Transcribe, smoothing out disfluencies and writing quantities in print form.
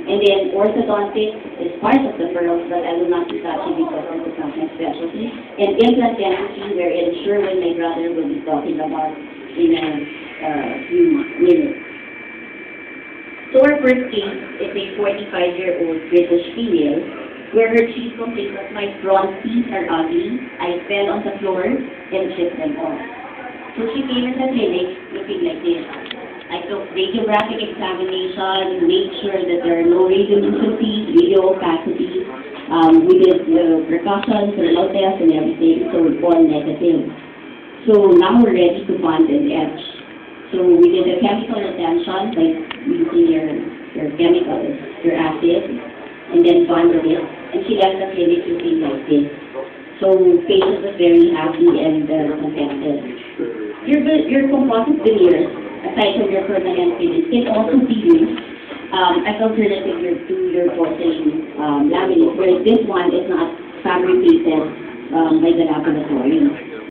And then orthodontics is part of the pearls, but I will not be touching because this is not my specialty. And implant dentistry, wherein Sherwin, my brother, will be talking about in a few minutes. So our first case is a 45-year-old British female, where her chief complaint was my front teeth are ugly. I fell on the floor and chipped them off. So she came in the clinic looking like this. I took radiographic examination, made sure that there are no radiolucency, radio opacity. We did the percussion, thermal test, and everything, so all negative. So now we're ready to bond and etch. So we did a chemical attention, like using your chemicals, your acid, and then bonded it. And she left the clinic looking like this. So patient was very happy and contented. Your composite veneers, aside from your permanent finish, can also be used as alternative to your porcelain laminate, whereas this one is not fabricated by the laboratory.